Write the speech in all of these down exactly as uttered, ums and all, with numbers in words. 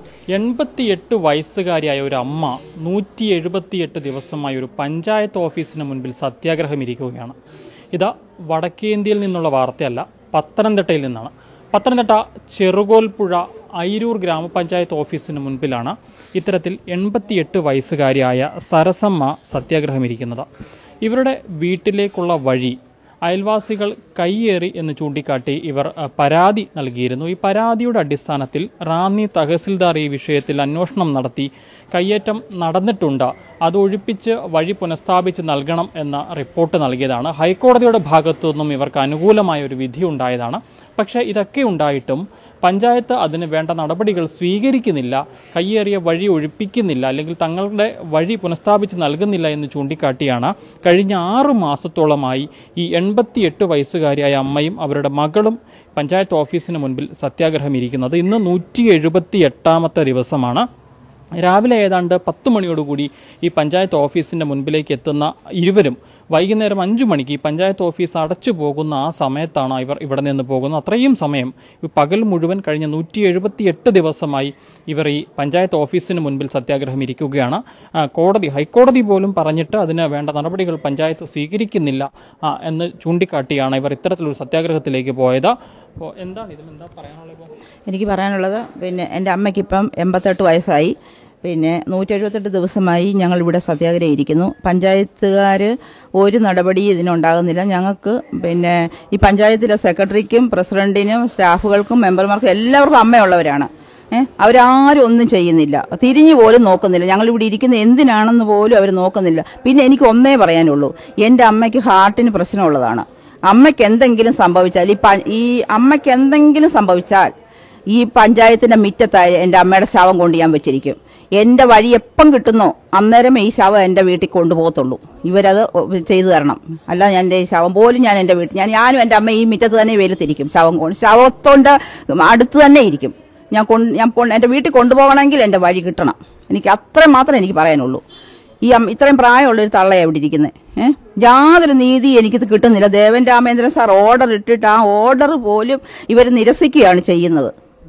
എൺപത്തിയെട്ട് വയസ്സുകാരിയായ ഒരു അമ്മ നൂറ്റി എഴുപത്തിയെട്ട് ദിവസമായി ഒരു പഞ്ചായത്ത് ഓഫീസിന് മുൻപിൽ സത്യാഗ്രഹം ഇരിക്കുകയാണ്. ഇത് വടക്കേന്ത്യയിൽ നിന്നുള്ള വാർത്തയല്ല, പത്തനംതിട്ടയിൽ നിന്നാണ്. പത്തനംതിട്ട ചെറുകോൽപ്പുഴ അയിരൂർ ഗ്രാമപഞ്ചായത്ത് ഓഫീസിന് മുൻപിലാണ് ഇത്തരത്തിൽ എൺപത്തിയെട്ട് വയസ്സുകാരിയായ സരസമ്മ സത്യാഗ്രഹം ഇരിക്കുന്നത്. ഇവരുടെ വീട്ടിലേക്കുള്ള വഴി അയൽവാസികൾ കയ്യേറി എന്ന് ചൂണ്ടിക്കാട്ടി ഇവർ പരാതി നൽകിയിരുന്നു. ഈ പരാതിയുടെ അടിസ്ഥാനത്തിൽ റാന്നി തഹസിൽദാർ ഈ വിഷയത്തിൽ അന്വേഷണം നടത്തി കയ്യേറ്റം നടന്നിട്ടുണ്ട്, അത് ഒഴിപ്പിച്ച് വഴി പുനഃസ്ഥാപിച്ച് നൽകണം എന്ന റിപ്പോർട്ട് നൽകിയതാണ്. ഹൈക്കോടതിയുടെ ഭാഗത്തു നിന്നും ഇവർക്ക് അനുകൂലമായ ഒരു വിധി ഉണ്ടായതാണ്. പക്ഷേ ഇതൊക്കെ ഉണ്ടായിട്ടും പഞ്ചായത്ത് അതിന് വേണ്ട നടപടികൾ സ്വീകരിക്കുന്നില്ല, കയ്യേറിയ വഴി ഒഴിപ്പിക്കുന്നില്ല, അല്ലെങ്കിൽ തങ്ങളുടെ വഴി പുനഃസ്ഥാപിച്ച് നൽകുന്നില്ല എന്ന് ചൂണ്ടിക്കാട്ടിയാണ് കഴിഞ്ഞ ആറു മാസത്തോളമായി ഈ എൺപത്തിയെട്ട് വയസ്സുകാരിയായ അമ്മയും അവരുടെ മകളും പഞ്ചായത്ത് ഓഫീസിന് മുൻപിൽ സത്യാഗ്രഹം ഇരിക്കുന്നത്. ഇന്ന് നൂറ്റി എഴുപത്തി എട്ടാമത്തെ ദിവസമാണ്. രാവിലെ ഏതാണ്ട് പത്ത് മണിയോടുകൂടി ഈ പഞ്ചായത്ത് ഓഫീസിൻ്റെ മുൻപിലേക്ക് എത്തുന്ന ഇരുവരും വൈകുന്നേരം അഞ്ചു മണിക്ക് ഈ പഞ്ചായത്ത് ഓഫീസ് അടച്ചു പോകുന്ന ആ സമയത്താണ് ഇവർ ഇവിടെ നിന്ന് പോകുന്നത്. അത്രയും സമയം പകൽ മുഴുവൻ കഴിഞ്ഞ നൂറ്റി എഴുപത്തി എട്ട് ദിവസമായി ഇവർ ഈ പഞ്ചായത്ത് ഓഫീസിന് മുൻപിൽ സത്യാഗ്രഹം ഇരിക്കുകയാണ്. കോടതി ഹൈക്കോടതി പോലും പറഞ്ഞിട്ട് അതിന് വേണ്ട നടപടികൾ പഞ്ചായത്ത് സ്വീകരിക്കുന്നില്ല എന്ന് ചൂണ്ടിക്കാട്ടിയാണ് ഇവർ ഇത്തരത്തിലൊരു സത്യാഗ്രഹത്തിലേക്ക് പോയത്. അപ്പോൾ എന്താണ് ഇതിൽ എന്താ പറയാനുള്ളത്? എനിക്ക് പറയാനുള്ളത്, പിന്നെ എൻ്റെ അമ്മയ്ക്കിപ്പം എൺപത്തെട്ട് വയസ്സായി. പിന്നെ നൂറ്റി എഴുപത്തെട്ട് ദിവസമായി ഞങ്ങളിവിടെ സത്യാഗ്രഹം ഇരിക്കുന്നു. പഞ്ചായത്തുകാർ ഒരു നടപടി ഇതിനുണ്ടാകുന്നില്ല. ഞങ്ങൾക്ക് പിന്നെ ഈ പഞ്ചായത്തിലെ സെക്രട്ടറിക്കും പ്രസിഡന്റിനും സ്റ്റാഫുകൾക്കും മെമ്പർമാർക്കും എല്ലാവർക്കും അമ്മയുള്ളവരാണ്. ഏഹ് അവരാരും ഒന്നും ചെയ്യുന്നില്ല, തിരിഞ്ഞു പോലും നോക്കുന്നില്ല. ഞങ്ങളിവിടെ ഇരിക്കുന്നത് എന്തിനാണെന്ന് പോലും അവർ നോക്കുന്നില്ല. പിന്നെ എനിക്ക് ഒന്നേ പറയാനുള്ളൂ, എൻ്റെ അമ്മയ്ക്ക് ഹാർട്ടിന് പ്രശ്നമുള്ളതാണ്. അമ്മയ്ക്ക് എന്തെങ്കിലും സംഭവിച്ചാൽ ഈ ഈ അമ്മയ്ക്ക് എന്തെങ്കിലും സംഭവിച്ചാൽ ഈ പഞ്ചായത്തിന്റെ മിറ്റത്തായ എൻ്റെ അമ്മയുടെ ശവം കൊണ്ട് ഞാൻ വെച്ചിരിക്കും. എൻ്റെ വഴി എപ്പം കിട്ടുന്നോ അന്നേരം ഈ ശവം എൻ്റെ വീട്ടിൽ കൊണ്ടുപോകത്തുള്ളൂ. ഇവരത് ചെയ്തു തരണം. അല്ല ഞാൻ എൻ്റെ ശവം പോലും ഞാൻ എൻ്റെ വീട്ടിൽ ഞാൻ ഞാനും എൻ്റെ അമ്മ ഈ മിറ്റത്ത് തന്നെ വെയിലത്തിരിക്കും. ശവം കൊണ്ട് ശവത്തോണ്ട് അടുത്ത് തന്നെ ഇരിക്കും. ഞാൻ കൊണ്ട് ഞാൻ എൻ്റെ വീട്ടിൽ കൊണ്ടുപോകണമെങ്കിൽ എൻ്റെ വഴി കിട്ടണം. എനിക്ക് അത്രയും മാത്രമേ എനിക്ക് പറയാനുള്ളൂ. ഈ ഇത്രയും പ്രായമുള്ളൊരു തള്ളയാണ് ഇവിടെ ഇരിക്കുന്നത്. ഏഹ് യാതൊരു നീതി എനിക്കിത് കിട്ടുന്നില്ല. ദേവൻ രാമേന്ദ്രൻ സാർ ഓർഡർ ഇട്ടിട്ട് ആ ഓർഡർ പോലും ഇവർ നിരസിക്കുകയാണ് ചെയ്യുന്നത്.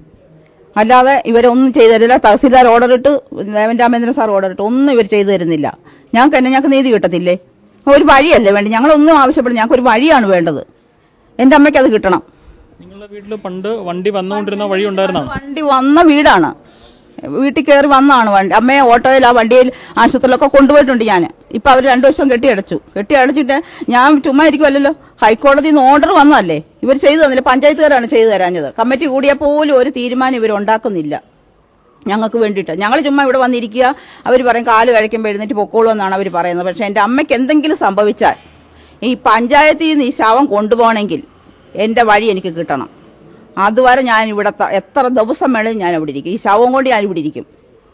അല്ലാതെ ഇവരൊന്നും ചെയ്തു തരില്ല. തഹസിൽദാർ ഓർഡർ ഇട്ട്, ദേവൻ രാമേന്ദ്രൻ സാർ ഓർഡർ ഇട്ട്, ഒന്നും ഇവർ ചെയ്തു തരുന്നില്ല. ഞങ്ങൾക്ക് തന്നെ ഞങ്ങൾക്ക് നീതി കിട്ടത്തില്ലേ? ഒരു വഴിയല്ലേ വേണ്ടി? ഞങ്ങളൊന്നും ആവശ്യപ്പെടും, ഞങ്ങൾക്ക് ഒരു വഴിയാണ് വേണ്ടത്. എൻ്റെ അമ്മയ്ക്ക് അത് കിട്ടണം. നിങ്ങളുടെ വീട്ടിൽ പണ്ട് വണ്ടി വന്നുകൊണ്ടിരുന്ന വഴി ഉണ്ടായിരുന്നോ? വണ്ടി വന്ന വീടാണ്, വീട്ടിൽ കയറി വന്നാണ് വണ്ടി. അമ്മയെ ഓട്ടോയിൽ ആ വണ്ടിയിൽ ആശുപത്രിയിലൊക്കെ കൊണ്ടുപോയിട്ടുണ്ട് ഞാൻ. ഇപ്പം അവർ രണ്ടു വർഷം കെട്ടിയടച്ചു. കെട്ടിയടച്ചിട്ട് ഞാൻ ചുമ്മാ ഇരിക്കുമല്ലോ, ഹൈക്കോടതിയിൽ നിന്ന് ഓർഡർ വന്നതല്ലേ, ഇവർ ചെയ്തു തന്നില്ല. പഞ്ചായത്തുകാരാണ് ചെയ്തു തരാഞ്ഞത്. കമ്മിറ്റി കൂടിയാൽ പോലും ഒരു തീരുമാനം ഇവർ ഉണ്ടാക്കുന്നില്ല ഞങ്ങൾക്ക് വേണ്ടിയിട്ട്. ഞങ്ങൾ ചുമ്മാ ഇവിടെ വന്നിരിക്കുക, അവർ പറയും കാല് കഴിക്കുമ്പോൾ എഴുന്നേറ്റ് പൊക്കോളൂ എന്നാണ് അവർ പറയുന്നത്. പക്ഷേ എൻ്റെ അമ്മയ്ക്ക് എന്തെങ്കിലും സംഭവിച്ചാൽ ഈ പഞ്ചായത്തിൽ നിന്ന് ഈ ശവം കൊണ്ടുപോകണമെങ്കിൽ എൻ്റെ വഴി എനിക്ക് കിട്ടണം. അതുവരെ ഞാൻ ഇവിടെ എത്ര ദിവസം വേണമെങ്കിലും ഞാൻ ഇവിടെ ഇരിക്കും. ഈ ശവം കൊണ്ട് ഞാൻ ഇവിടെ ഇരിക്കും.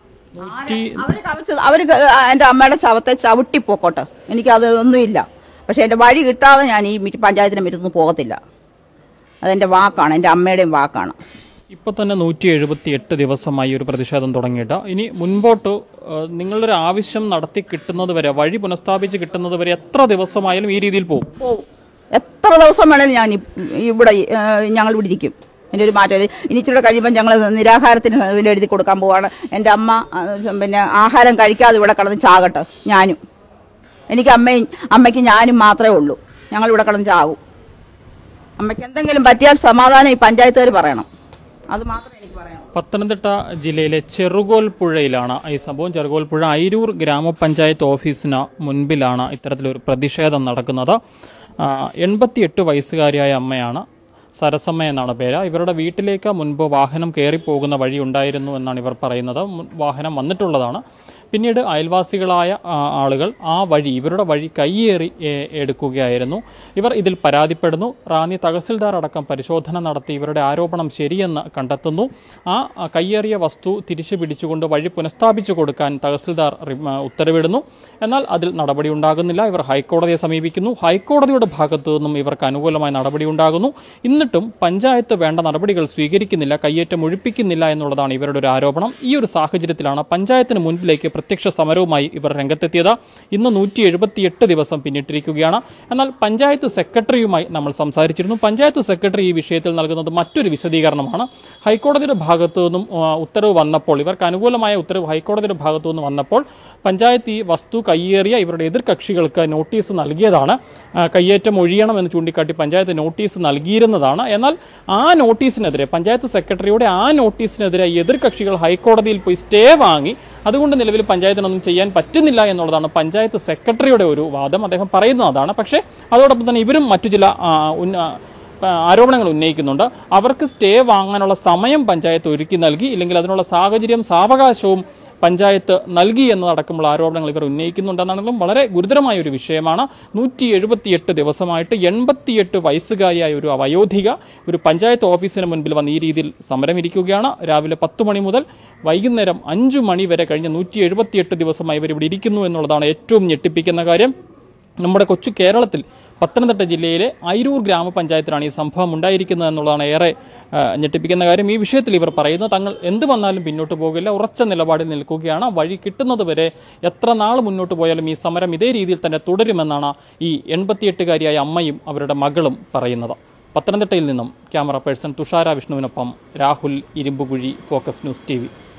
അവർ കവച്ച് അവർ എൻ്റെ അമ്മയുടെ ശവത്തെ ചവിട്ടിപ്പോക്കോട്ടെ, എനിക്കത് ഒന്നുമില്ല. പക്ഷെ എൻ്റെ വഴി കിട്ടാതെ ഞാൻ ഈ പഞ്ചായത്തിന് മുറ്റത്ത് പോകത്തില്ല. അതെൻ്റെ വാക്കാണ്, എൻ്റെ അമ്മയുടെയും വാക്കാണ്. ഇപ്പോൾ തന്നെ നൂറ്റി എഴുപത്തി എട്ട് ദിവസമായി ഒരു പ്രതിഷേധം തുടങ്ങിയിട്ട് ഇനി മുൻപോട്ട് നിങ്ങളൊരു ആവശ്യം നടത്തി കിട്ടുന്നത് വരെ, വഴി പുനഃസ്ഥാപിച്ച് കിട്ടുന്നത് വരെ എത്ര ദിവസമായാലും ഈ രീതിയിൽ പോകും പോകും എത്ര ദിവസം വേണമെങ്കിലും ഞാൻ ഇവിടെ ഞങ്ങൾ ഇവിടെ ഇരിക്കും. എൻ്റെ ഒരു മാറ്റം ഇനി ഇച്ചിരി കഴിയുമ്പോൾ ഞങ്ങൾ നിരാഹാരത്തിന് എഴുതി കൊടുക്കാൻ പോവാണ്. എൻ്റെ അമ്മ പിന്നെ ആഹാരം കഴിക്കാതെ ഇവിടെ കിടന്ന് ചാകട്ടെ. ഞാനും എനിക്ക് അമ്മയും അമ്മയ്ക്ക് ഞാനും മാത്രമേ ഉള്ളൂ. ഞങ്ങൾ ഇവിടെ കിടന്ന് ചാകും. അമ്മയ്ക്ക് എന്തെങ്കിലും പറ്റിയാൽ സമാധാനം ഈ പഞ്ചായത്തുകാർ പറയണം. അത് മാത്രമേ എനിക്ക് പറയാനുള്ളൂ. പത്തനംതിട്ട ജില്ലയിലെ ചെറുകോൽപ്പുഴയിലാണ് ഈ സംഭവം. ചെറുകോൽപ്പുഴ അയിരൂർ ഗ്രാമപഞ്ചായത്ത് ഓഫീസിന് മുൻപിലാണ് ഇത്തരത്തിലൊരു പ്രതിഷേധം നടക്കുന്നത്. എൺപത്തിയെട്ട് വയസ്സുകാരിയായ അമ്മയാണ്, സരസമ്മ എന്നാണ് പേര്. ഇവരുടെ വീട്ടിലേക്ക് മുൻപ് വാഹനം കയറിപ്പോകുന്ന വഴി ഉണ്ടായിരുന്നു എന്നാണ് ഇവർ പറയുന്നത്. വാഹനം വന്നിട്ടുള്ളതാണ്. പിന്നീട് അയൽവാസികളായ ആളുകൾ ആ വഴി, ഇവരുടെ വഴി കയ്യേറി എടുക്കുകയായിരുന്നു. ഇവർ ഇതിൽ പരാതിപ്പെടുന്നു. റാന്നി തഹസിൽദാർ അടക്കം പരിശോധന നടത്തി ഇവരുടെ ആരോപണം ശരിയെന്ന് കണ്ടെത്തുന്നു. ആ കയ്യേറിയ വസ്തു തിരിച്ചു പിടിച്ചുകൊണ്ട് വഴി പുനഃസ്ഥാപിച്ചു കൊടുക്കാൻ തഹസിൽദാർ ഉത്തരവിടുന്നു. എന്നാൽ അതിൽ നടപടി ഉണ്ടാകുന്നില്ല. ഇവർ ഹൈക്കോടതിയെ സമീപിക്കുന്നു. ഹൈക്കോടതിയുടെ ഭാഗത്തു നിന്നും ഇവർക്ക് അനുകൂലമായ നടപടി ഉണ്ടാകുന്നു. എന്നിട്ടും പഞ്ചായത്ത് വേണ്ട നടപടികൾ സ്വീകരിക്കുന്നില്ല, കയ്യേറ്റം ഒഴിപ്പിക്കുന്നില്ല എന്നുള്ളതാണ് ഇവരുടെ ഒരു ആരോപണം. ഈ ഒരു സാഹചര്യത്തിലാണ് പഞ്ചായത്തിന് മുൻപിലേക്ക് പ്രത്യക്ഷ സമരവുമായി ഇവർ രംഗത്തെത്തിയത്. ഇന്ന് നൂറ്റി എഴുപത്തിയെട്ട് ദിവസം പിന്നിട്ടിരിക്കുകയാണ്. എന്നാൽ പഞ്ചായത്ത് സെക്രട്ടറിയുമായി നമ്മൾ സംസാരിച്ചിരുന്നു. പഞ്ചായത്ത് സെക്രട്ടറി ഈ വിഷയത്തിൽ നൽകുന്നത് മറ്റൊരു വിശദീകരണമാണ്. ഹൈക്കോടതിയുടെ ഭാഗത്തു നിന്നും ഉത്തരവ് വന്നപ്പോൾ, ഇവർക്ക് അനുകൂലമായ ഉത്തരവ് ഹൈക്കോടതിയുടെ ഭാഗത്തു നിന്ന് വന്നപ്പോൾ പഞ്ചായത്ത് ഈ വസ്തു കയ്യേറിയ ഇവരുടെ എതിർ കക്ഷികൾക്ക് നോട്ടീസ് നൽകിയതാണ്. കയ്യേറ്റം ഒഴിയണമെന്ന് ചൂണ്ടിക്കാട്ടി പഞ്ചായത്ത് നോട്ടീസ് നൽകിയിരുന്നതാണ്. എന്നാൽ ആ നോട്ടീസിനെതിരെ, പഞ്ചായത്ത് സെക്രട്ടറിയുടെ ആ നോട്ടീസിനെതിരെ എതിർ കക്ഷികൾ ഹൈക്കോടതിയിൽ പോയി സ്റ്റേ വാങ്ങി. അതുകൊണ്ട് നിലവിൽ പഞ്ചായത്തിനൊന്നും ചെയ്യാൻ പറ്റുന്നില്ല എന്നുള്ളതാണ് പഞ്ചായത്ത് സെക്രട്ടറിയുടെ ഒരു വാദം. അദ്ദേഹം പറയുന്നത് അതാണ്. പക്ഷേ അതോടൊപ്പം തന്നെ ഇവരും മറ്റു ചില ആരോപണങ്ങൾ ഉന്നയിക്കുന്നുണ്ട്. അവർക്ക് സ്റ്റേ വാങ്ങാനുള്ള സമയം പഞ്ചായത്ത് ഒരുക്കി നൽകി, ഇല്ലെങ്കിൽ അതിനുള്ള സാഹചര്യം സാവകാശവും പഞ്ചായത്ത് നൽകി എന്നതടക്കമുള്ള ആരോപണങ്ങൾ ഇവർ ഉന്നയിക്കുന്നുണ്ടെന്നാണെങ്കിലും വളരെ ഗുരുതരമായ ഒരു വിഷയമാണ്. നൂറ്റി എഴുപത്തിയെട്ട് ദിവസമായിട്ട് എൺപത്തിയെട്ട് വയസ്സുകാരിയായ ഒരു വയോധിക ഒരു പഞ്ചായത്ത് ഓഫീസിന് മുൻപിൽ വന്ന് ഈ രീതിയിൽ സമരമിരിക്കുകയാണ്. രാവിലെ പത്ത് മണി മുതൽ വൈകുന്നേരം അഞ്ചു മണി വരെ കഴിഞ്ഞ നൂറ്റി എഴുപത്തിയെട്ട് ദിവസമായി ഇവരിവിടെ ഇരിക്കുന്നു എന്നുള്ളതാണ് ഏറ്റവും ഞെട്ടിപ്പിക്കുന്ന കാര്യം. നമ്മുടെ കൊച്ചു കേരളത്തിൽ പത്തനംതിട്ട ജില്ലയിലെ അയിരൂർ ഗ്രാമപഞ്ചായത്തിലാണ് ഈ സംഭവം ഉണ്ടായിരിക്കുന്നത് എന്നുള്ളതാണ് ഏറെ ഞെട്ടിപ്പിക്കുന്ന കാര്യം. ഈ വിഷയത്തിൽ ഇവർ പറയുന്നത് തങ്ങൾ എന്ത് വന്നാലും പിന്നോട്ട് പോകില്ല, ഉറച്ച നിലപാടിൽ നിൽക്കുകയാണ്. വഴി കിട്ടുന്നത് വരെ എത്ര നാൾ മുന്നോട്ട് പോയാലും ഈ സമരം ഇതേ രീതിയിൽ തന്നെ തുടരുമെന്നാണ് ഈ എൺപത്തിയെട്ടുകാരിയായ അമ്മയും അവരുടെ മകളും പറയുന്നത്. പത്തനംതിട്ടയിൽ നിന്നും ക്യാമറ പേഴ്സൺ തുഷാര വിഷ്ണുവിനൊപ്പം Rahul Irumbukuzhi, focus news T V.